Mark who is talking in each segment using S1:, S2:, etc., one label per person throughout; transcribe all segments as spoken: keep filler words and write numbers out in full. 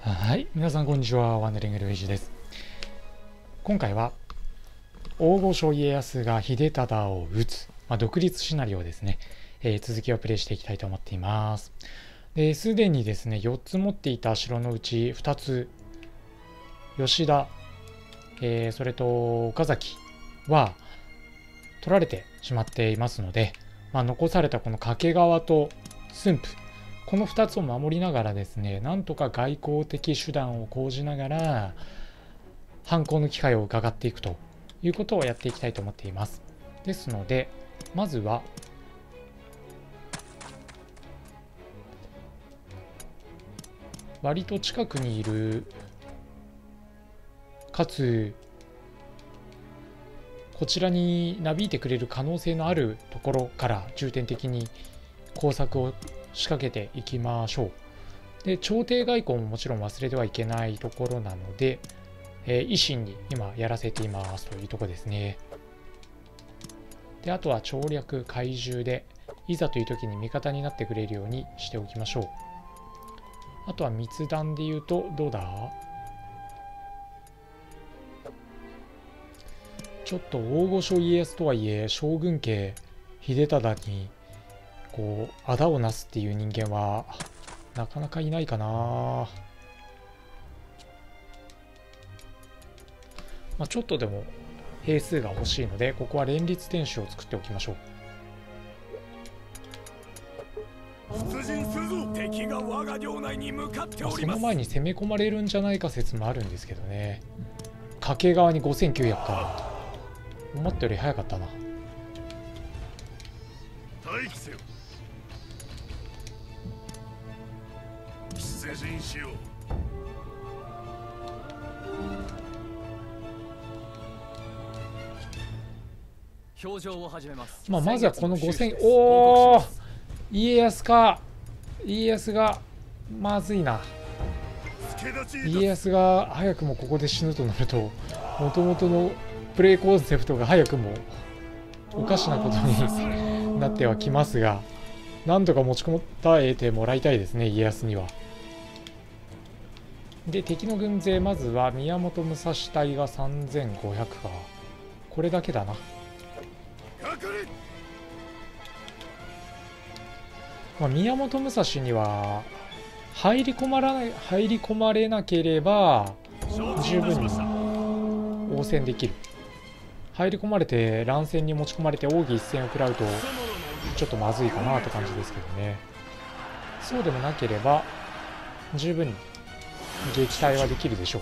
S1: はい、皆さんこんにちは。ワンダリングルイージです。今回は大御所家康が秀忠を討つ、まあ、独立シナリオですね、えー、続きをプレイしていきたいと思っています。すでにですねよっつ持っていた城のうちふたつ、吉田、えー、それと岡崎は取られてしまっていますので、まあ、残されたこの掛川と駿府、このふたつを守りながらですね、なんとか外交的手段を講じながら反攻の機会を伺っていくということをやっていきたいと思っています。ですのでまずは割と近くにいる、かつこちらになびいてくれる可能性のあるところから重点的に工作を仕掛けていきましょう。で、朝廷外交ももちろん忘れてはいけないところなので、えー、維新に今やらせていますというところですね。で、あとは調略怪獣でいざという時に味方になってくれるようにしておきましょう。あとは密談で言うとどうだ、ちょっと大御所家康とはいえ将軍家秀忠にこうあだをなすっていう人間はなかなかいないかな。まあ、ちょっとでも兵数が欲しいので、ここは連立天守を作っておきましょう。
S2: 出陣するぞ。敵が我が領内に向かっております。
S1: その前に攻め込まれるんじゃないか説もあるんですけどね。掛川にごせんきゅうひゃくか。思ったより早かったな。
S2: 待機せよ。出陣しよう。
S3: 表情を始めます。
S1: まあ、まずはこのごせん、おお、家康か。家康がまずいな。家康が早くもここで死ぬとなると、もともとのプレイコンセプトが早くもおかしなことになってはきますが、なんとか持ち込たえてもらいたいですね、家康には。で、敵の軍勢、まずは宮本武蔵隊がさんぜんごひゃくか。これだけだな。まあ、宮本武蔵には入り込まらない入り込まれなければ十分に応戦できる。入り込まれて乱戦に持ち込まれて奥義一戦を食らうとちょっとまずいかなって感じですけどね。そうでもなければ十分に撃退はできるでしょう。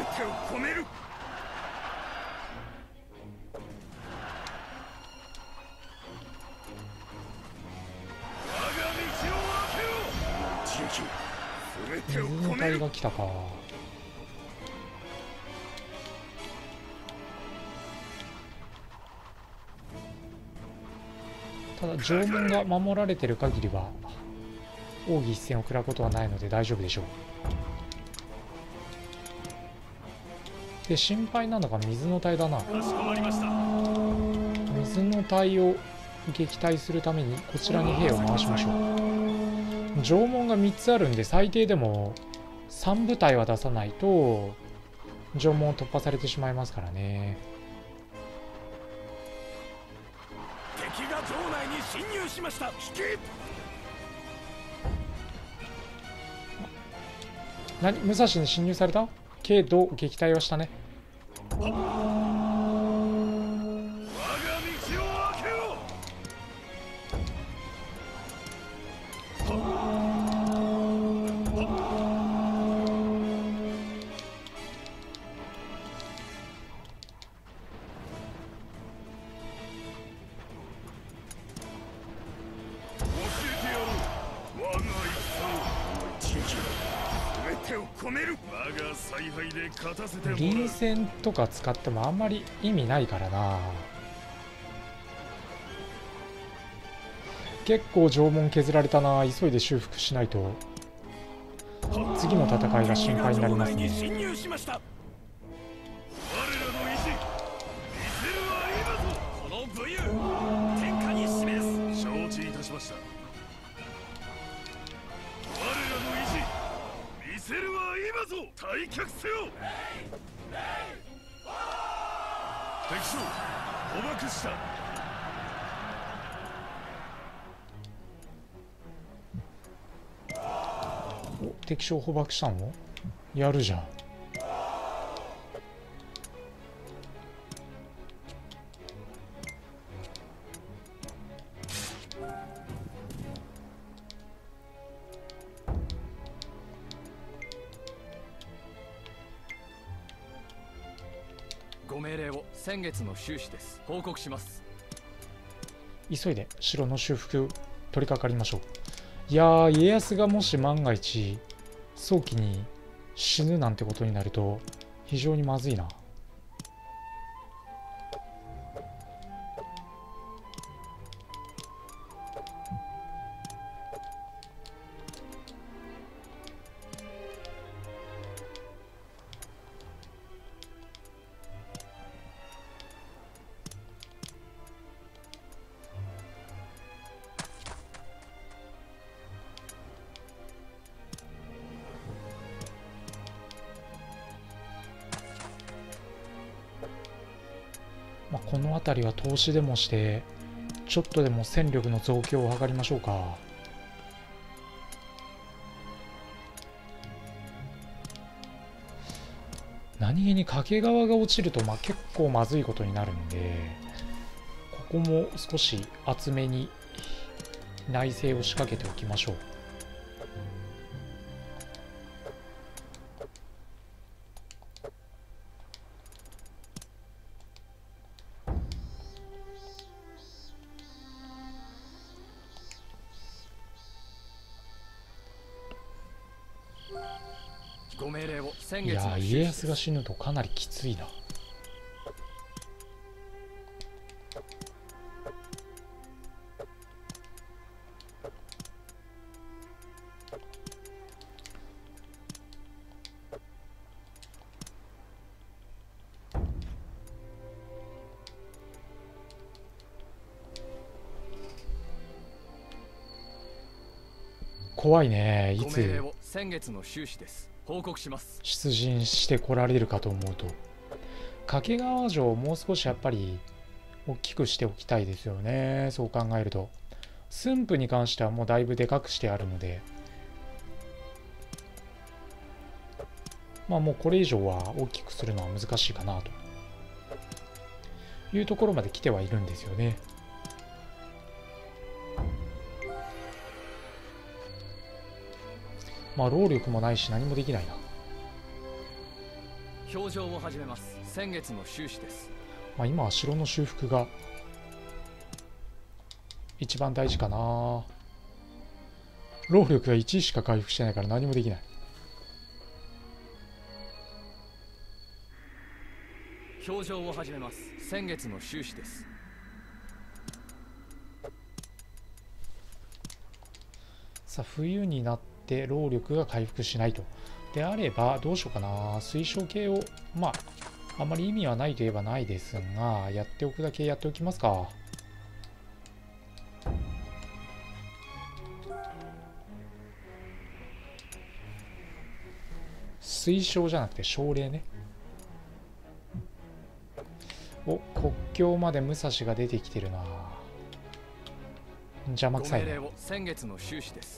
S1: 水の隊が来たか。ただ城門が守られてる限りは奥義一戦を食らうことはないので大丈夫でしょう。で、心配なのが水の隊だな。水の隊を撃退するためにこちらに兵を回しましょう。城門がみっつあるんで最低でもさん部隊は出さないと城門を突破されてしまいますからね。
S2: 敵が城内に侵入しました。引き
S1: 何、武蔵に侵入されたけど撃退はしたね。臨戦とか使ってもあんまり意味ないからな。結構城門削られたな。急いで修復しないと次の戦いが心配になりますね。
S2: 承知いたしました。我らの意地見せるは今ぞ退却せよ。敵将捕獲した。
S1: お、敵将捕獲したの？やるじゃん。
S3: ご命令を。先月の収支です。報告します。
S1: 急いで城の修復取り掛かりましょう。いやー、家康がもし万が一早期に死ぬなんてことになると非常にまずいな。まあ、この辺りは投資でもしてちょっとでも戦力の増強を図りましょうか。何気に掛川が落ちるとまあ結構まずいことになるんで、ここも少し厚めに内政を仕掛けておきましょう。
S3: ご命令を。先
S1: いやー、
S3: 月の収支
S1: 家康が死ぬとかなりきついな。怖いね。いつ
S3: ご命令を。先月の収支です。報告します。
S1: 出陣してこられるかと思うと、掛川城をもう少しやっぱり大きくしておきたいですよね。そう考えると駿府に関してはもうだいぶでかくしてあるので、まあもうこれ以上は大きくするのは難しいかなというところまで来てはいるんですよね。まあ労力もないし何もできないな。
S3: 表情を始めます。先月の収支です。
S1: まあ今は城の修復が一番大事かな。労力がいちしか回復してないから何もできない。
S3: 表情を始めます。先月の収支です。
S1: さあ冬になって労力が回復しないとであればどうしようかな。水晶系をまああまり意味はないといえばないですが、やっておくだけやっておきますか。水晶じゃなくて奨励ね。お、国境まで武蔵が出てきてるな。邪魔くさいね。
S3: ご命令を。先月の収支です。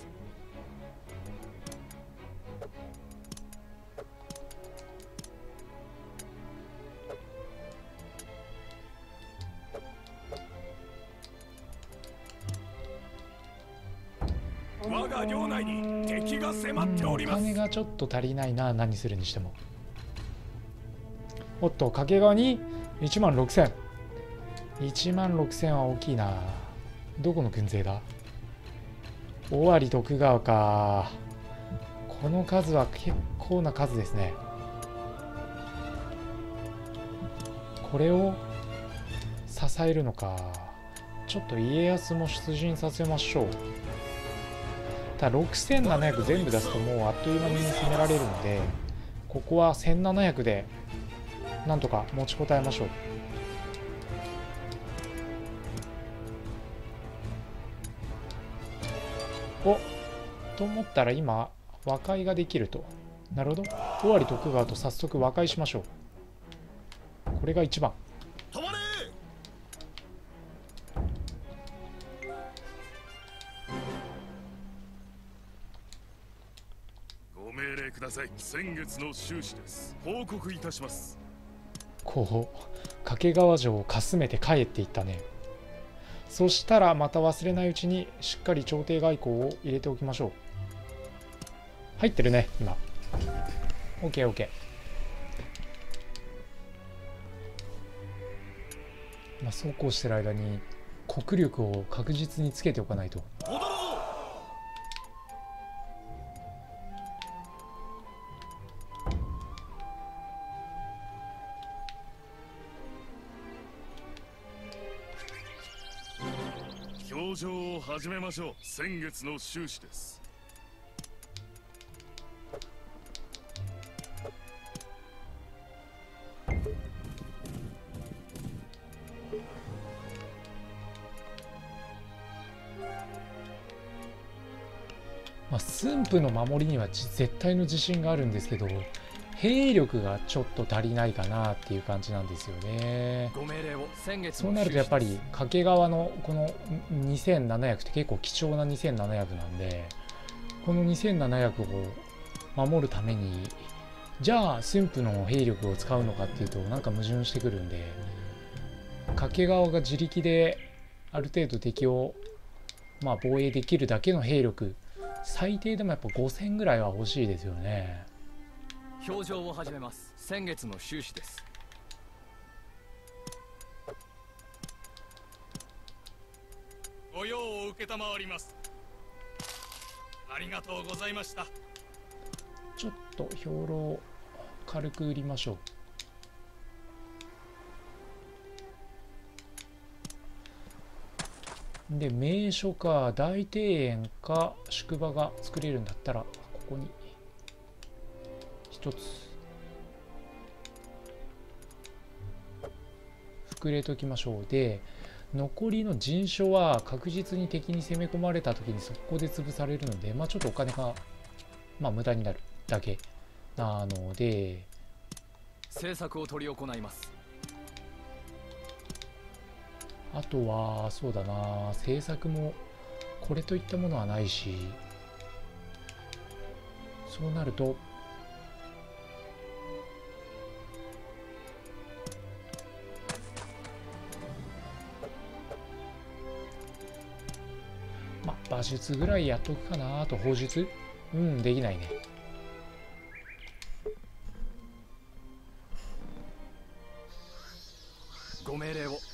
S2: 我が領内に敵が迫っております。
S1: お金がちょっと足りないな。何するにしても。おっと、掛川にいちまんろくせん。いちまんろくせんは大きいな。どこの軍勢だ。尾張徳川か。この数は結構な数ですね。これを支えるのか。ちょっと家康も出陣させましょう。ただろくせんななひゃく全部出すともうあっという間に攻められるので、ここはせんななひゃくでなんとか持ちこたえましょう。おと思ったら今和解ができるとなるほど。尾張徳川と早速和解しましょう。これが一番。
S2: 止まれ。ご命令ください。先月の収支です。報告いたします。
S1: こう掛川城をかすめて帰っていったね。そしたらまた忘れないうちにしっかり朝廷外交を入れておきましょう。入ってるね今。 オーケーオーケー。まあそうこうしてる間に国力を確実につけておかないと。
S2: 戻ろう。表情を始めましょう。先月の収支です。
S1: まあ、駿府の守りには絶対の自信があるんですけど、兵力がちょっと足りないかなっていう感じなんですよね。
S3: ご命令を。先月
S1: そうなるとやっぱり掛川のこのにせんななひゃくって結構貴重なにせんななひゃくなんで、このにせんななひゃくを守るためにじゃあ駿府の兵力を使うのかっていうとなんか矛盾してくるんで、掛川が自力である程度敵をまあ防衛できるだけの兵力、最低でもやっぱごせんぐらいは欲しいですよね。
S3: 表情を始めます。先月の収支です。
S2: ご用を受けたまわります。ありがとうございました。
S1: ちょっと兵糧を軽く売りましょう。で名所か大庭園か宿場が作れるんだったらここに一つ膨れときましょう。で残りの陣所は確実に敵に攻め込まれた時に速攻で潰されるので、まあちょっとお金がまあ無駄になるだけなので
S3: 政策を執り行います。
S1: あとはそうだな、政策もこれといったものはないし、そうなるとまあ馬術ぐらいやっとくかな。あと砲術うんできないね。
S3: ご命令を。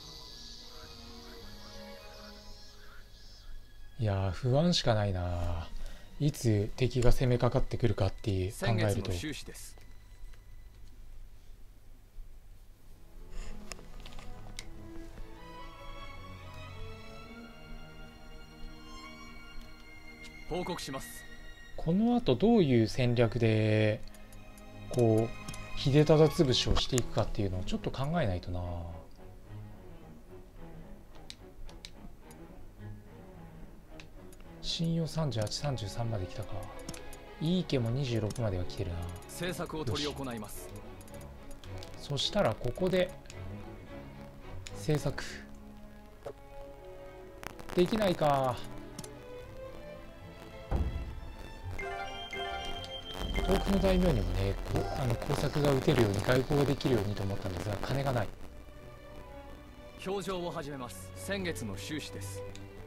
S1: いやー不安しかないな。いつ敵が攻めかかってくるかっていう考
S3: 先月
S1: えると
S3: の収支です。報告します。
S1: このあとどういう戦略でこう秀忠潰しをしていくかっていうのをちょっと考えないとな。信用さんじゅうはち、さんじゅうさんまで来たか。いい家もにじゅうろくまでは来てるな。
S3: 政策を執り行います。
S1: そしたらここで政策できないか。遠くの大名にもねこうあの工作が打てるように外交ができるようにと思ったんですが金がない。
S3: 表情を始めます。先月の収支です。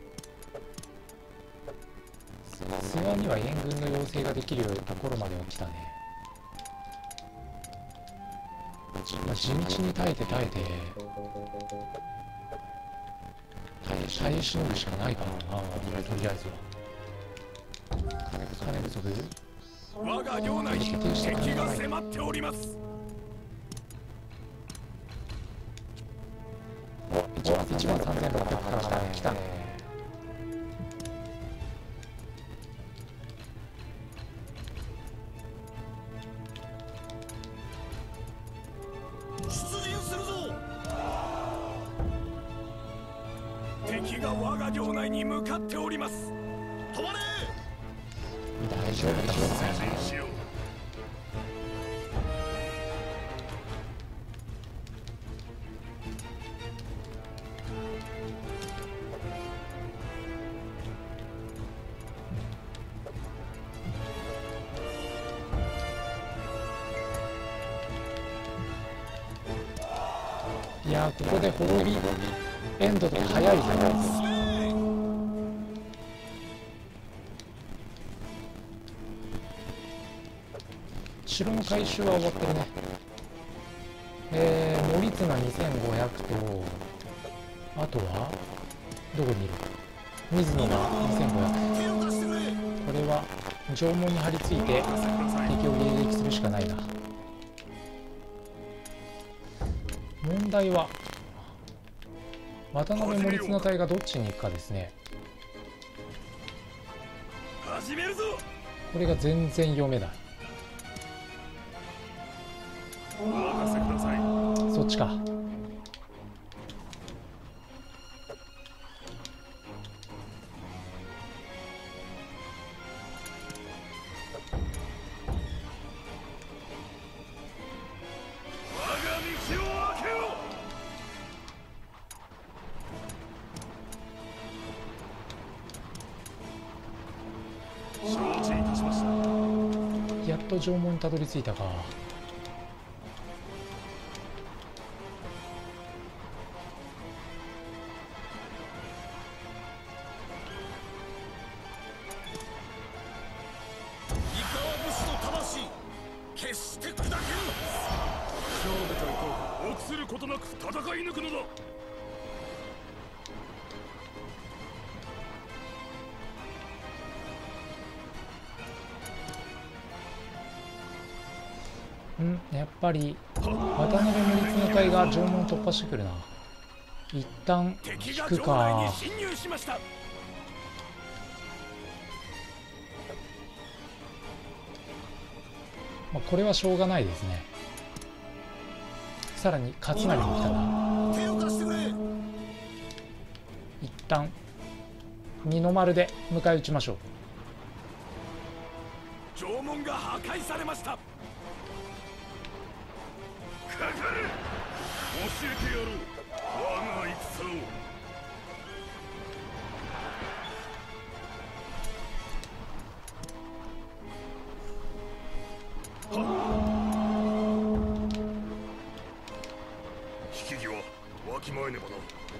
S1: 諏訪には援軍の要請ができるようなところまでは来たね。まあ、地道に耐えて耐えて耐えしのぐしかないかな。とりあえずは金不足。
S2: 我が領内に敵が迫っております。
S1: いちまんさんぜんろっぴゃくから来たね。来たね。
S2: 出陣するぞ。敵が我が領内に向かっております。止まれ。
S1: 大丈夫だ。
S2: 前進しよう。
S1: いやー、ここでホーリーエンドとか早いぞ。城の回収は終わってるね。えー、森綱にせんごひゃくと、あとはどこにいる？水野がにせんごひゃく。これは城門に張り付いて敵を迎撃するしかないな。問題は渡辺守綱隊がどっちに行くかですね。これが全然読めない。そっちか。やっと城門にたどり着いたか。んやっぱり渡辺守綱隊が城門突破してくるな。一旦引くか。まあ、これはしょうがないですね。さらに勝成も来たな。一旦二の丸で迎え撃ちましょう。
S2: 城門が破壊されました。かかれ、教えてやろう、我が戦を。引き際わきまえねばな。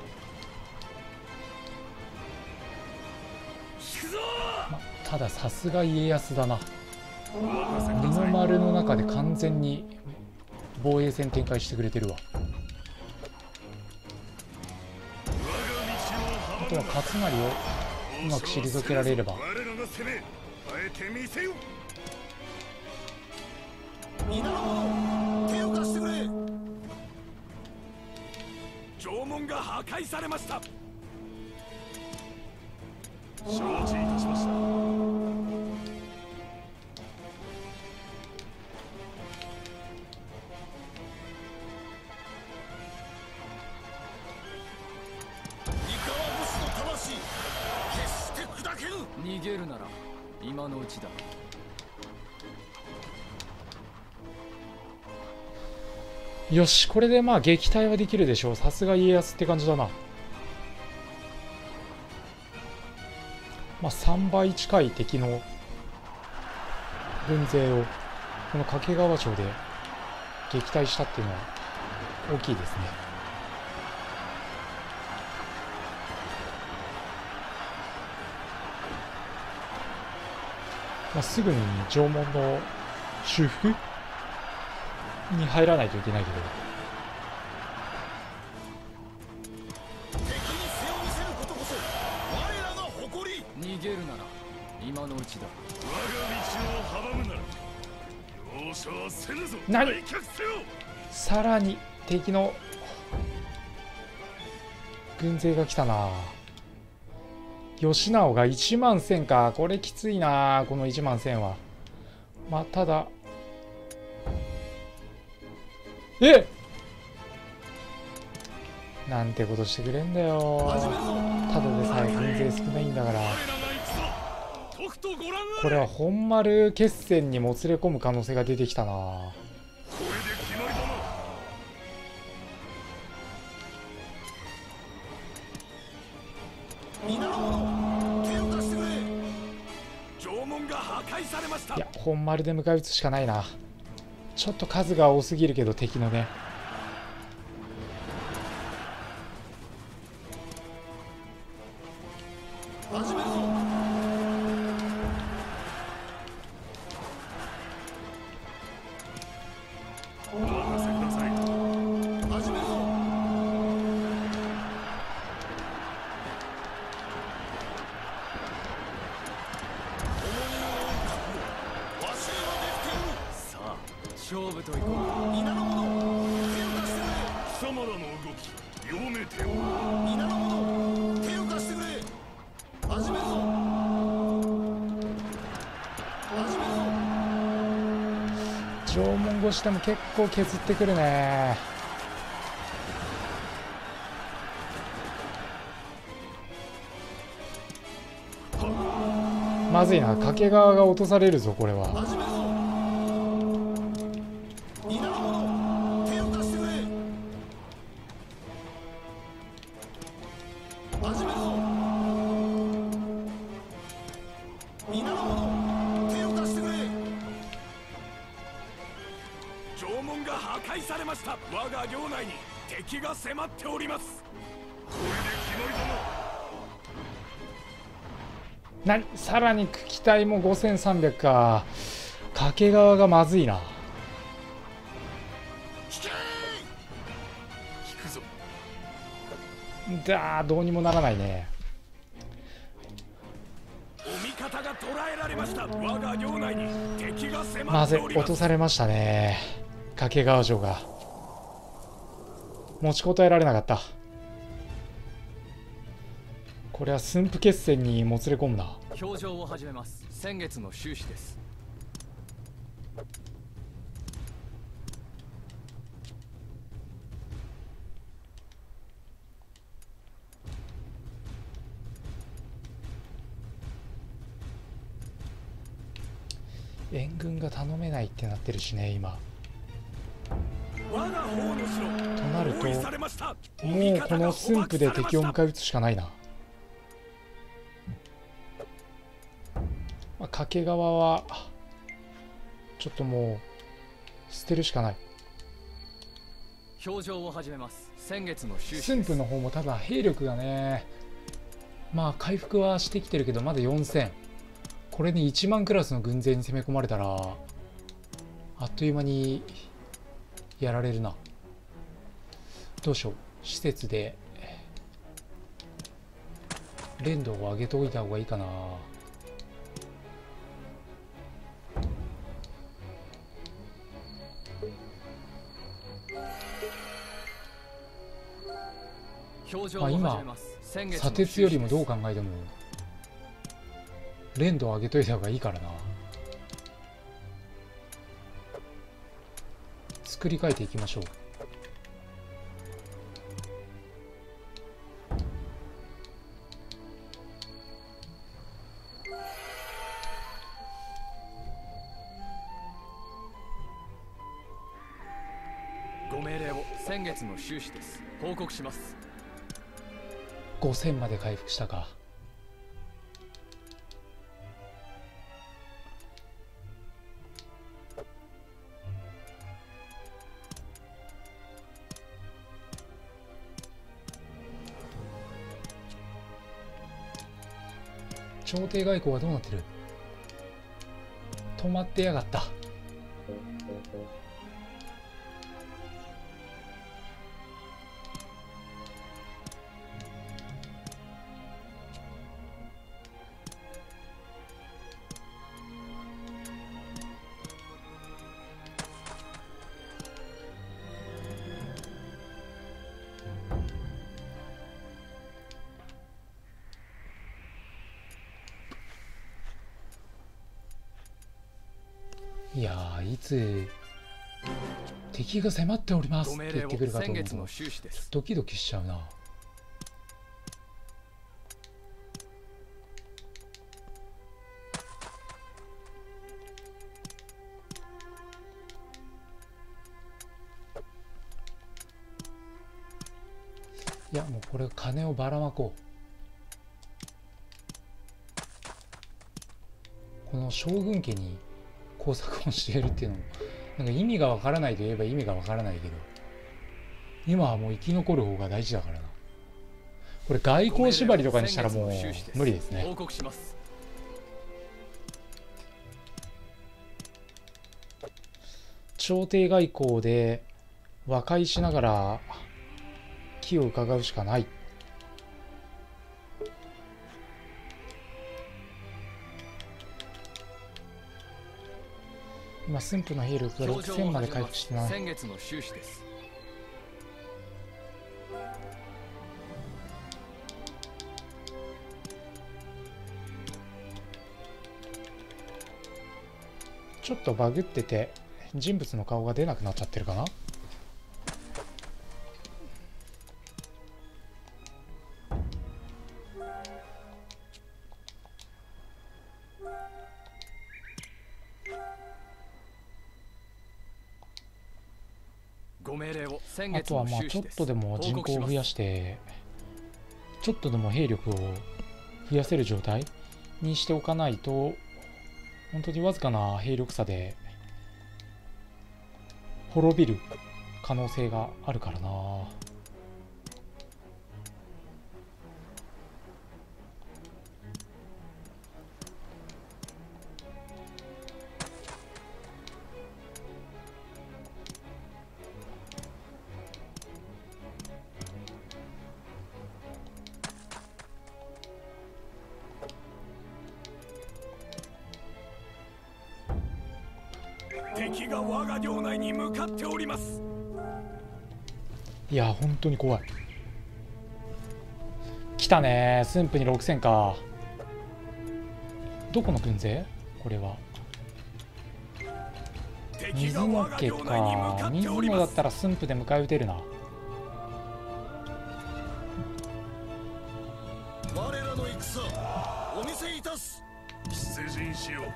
S2: 引くぞ。
S1: ま、たださすが家康だな。二の丸の中で完全に防衛戦展開してくれてるわ。あとは勝成をうまく退けられれば。
S2: 城門が破壊されました。承知いたしました。
S3: 逃げるなら今のうちだ。
S1: よし、これでまあ撃退はできるでしょう。さすが家康って感じだな。まあさんばい近い敵の軍勢をこの掛川城で撃退したっていうのは大きいですね。まあ、すぐに城門の修復に入らないといけないけど、
S3: 逃げるなら今のうちだ。
S2: 我が道を阻むなら容赦はせぬぞ。
S1: 何？
S2: 退却せよ。
S1: さらに敵の軍勢が来たな。義直がいちまんせんか。これきついな、このいちまんせんは。まあただ、えなんてことしてくれんだよ。ただでさえ軍勢少ないんだから。これは本丸決戦にもつれ込む可能性が出てきたな。
S2: これで決まりだな。
S1: いや、本丸で迎え撃つしかないな。ちょっと数が多すぎるけど敵のね。
S2: お任せください。始めるぞ。
S3: さあ勝負といこう。
S2: 皆の者手を貸してくれ。貴様らの動き弱めておる。皆の者手を貸してくれ。始めるぞ。始めるぞ。
S1: 縄文越しでも結構削ってくるね。まずいな、掛川が落とされるぞこれは。
S2: 始めるぞ。皆の者手を貸してくれ。始めるぞ。皆の者手を貸してくれ。縄文が破壊されました。我が領内に敵が迫っております。これで決まりだな。
S1: なさらに機体もごせんさんびゃくか。掛川がまずいな。
S2: 引け。引くぞ。
S1: だーどうにもならないね。
S2: お味方が捕らえられました。我が領内に敵が迫
S1: まずい
S2: っております。
S1: 落とされましたね。掛川城が持ちこたえられなかった。これは駿府決戦にもつれ込むな。
S3: 表情を始めます。先月の収支です。
S1: 援軍が頼めないってなってるしね今。
S2: 我が方の城
S1: となると
S2: 包囲されました。
S1: もうこの駿府で敵を迎え撃つしかないな。まあ、掛川はちょっともう捨てるしかない。
S3: 表情を始めます。先月の収支
S1: 駿府の方もただ兵力がね、まあ回復はしてきてるけどまだよんせん。これにいちまんクラスの軍勢に攻め込まれたらあっという間にやられるな。どうしよう、施設で連動を上げておいた方がいいかな。まあ今砂鉄よりもどう考えても連動を上げといた方がいいからな。作り変えていきましょう。
S3: ご命令を。先月の収支です。報告します。
S1: ごせんまで回復したか。朝廷外交はどうなってる？止まってやがった。いやー、いつ敵が迫っておりますって言ってくるかと思うとドキドキしちゃうな。いやもうこれ金をばらまこう。この将軍家に工作を教えるっていうのもなんか意味がわからないといえば意味がわからないけど、今はもう生き残る方が大事だからな。これ外交縛りとかにしたらもう無理ですね。
S3: 報告します。
S1: 朝廷外交で和解しながら機を伺うしかない。今駿府の兵力がろくせんまで回復してない。
S3: 先月の収支です。
S1: ちょっとバグってて人物の顔が出なくなっちゃってるかな。
S3: ご命令を。
S1: あとはまあちょっとでも人口を増やしてちょっとでも兵力を増やせる状態にしておかないと本当にわずかな兵力差で滅びる可能性があるからな。
S2: 敵が我が領内に向かっております。
S1: いや本当に怖い。来たね駿府にろくせんか。どこの軍勢これは。水野家か。水野だったら駿府で迎え撃てるな。
S2: 我らの戦お見せいたす。出陣しよう。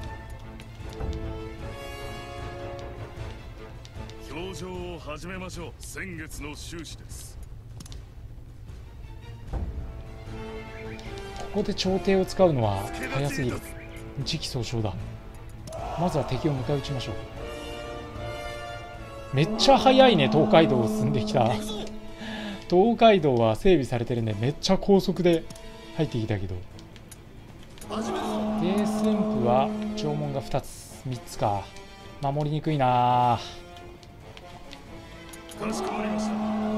S2: 表情を始めましょう。先月の収支です。
S1: ここで朝廷を使うのは早すぎる。時期尚早だ。まずは敵を迎え撃ちましょう。めっちゃ早いね。東海道を進んできた。東海道は整備されてるんでめっちゃ高速で入ってきたけど。で駿府は城門がふたつみっつか。守りにくいな。
S2: かしこまりました。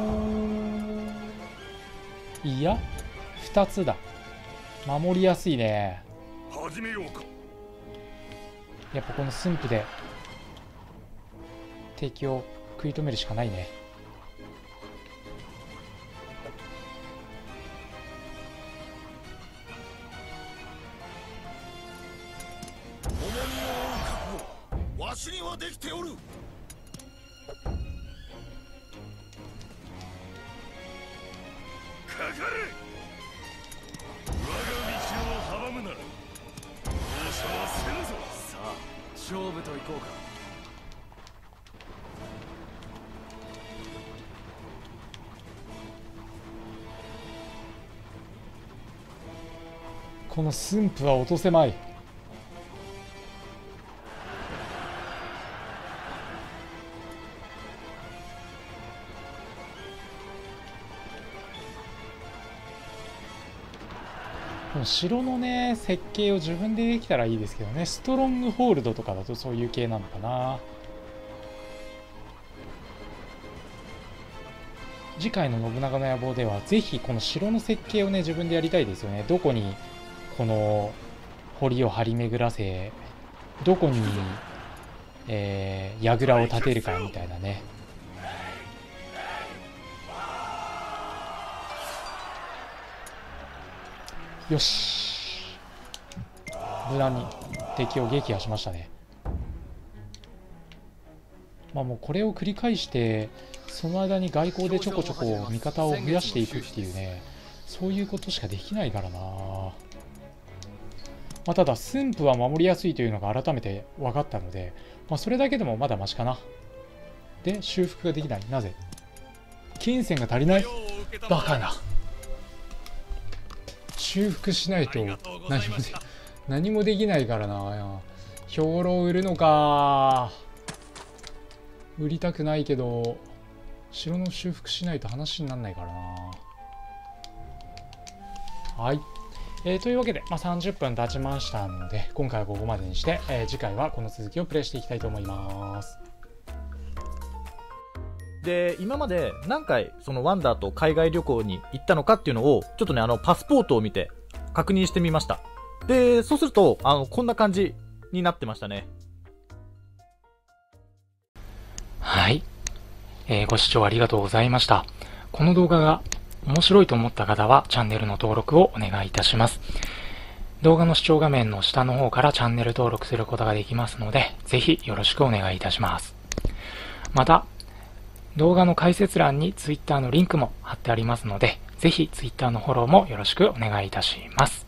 S1: いやふたつだ。守りやすいね。
S2: 始めようか。
S1: やっぱこの駿府で敵を食い止めるしかないね。
S2: 重荷を負う覚悟わしにはできておる。かかれ。我が道を阻むなら容赦はせぬぞ。
S3: さあ勝負といこうか。
S1: この駿府は落とせまい。この城のね設計を自分でできたらいいですけどね。ストロングホールドとかだとそういう系なのかな。次回の信長の野望ではぜひこの城の設計をね自分でやりたいですよね。どこにこの堀を張り巡らせ、どこに、えー、櫓を建てるかみたいなね。よし、無難に敵を撃破しましたね。まあもうこれを繰り返してその間に外交でちょこちょこ味方を増やしていくっていうね、そういうことしかできないからな。まあ、ただ駿府は守りやすいというのが改めて分かったので、まあ、それだけでもまだマシかな。で修復ができない。なぜ？金銭が足りない？バカな。修復しないと何もで何もできないからな。兵糧を売るのか。売りたくないけど城の修復しないと話にならないからな。はい、えー、というわけで、まあ、さんじゅっぷん経ちましたので今回はここまでにして、えー、次回はこの続きをプレイしていきたいと思います。
S4: で、今まで何回そのワンダーと海外旅行に行ったのかっていうのを、ちょっとね、あの、パスポートを見て確認してみました。で、そうすると、あの、こんな感じになってましたね。
S1: はい、えー、ご視聴ありがとうございました。この動画が面白いと思った方はチャンネルの登録をお願いいたします。動画の視聴画面の下の方からチャンネル登録することができますので、ぜひよろしくお願いいたします。また、動画の解説欄に Twitter のリンクも貼ってありますので、ぜひ Twitter のフォローもよろしくお願いいたします。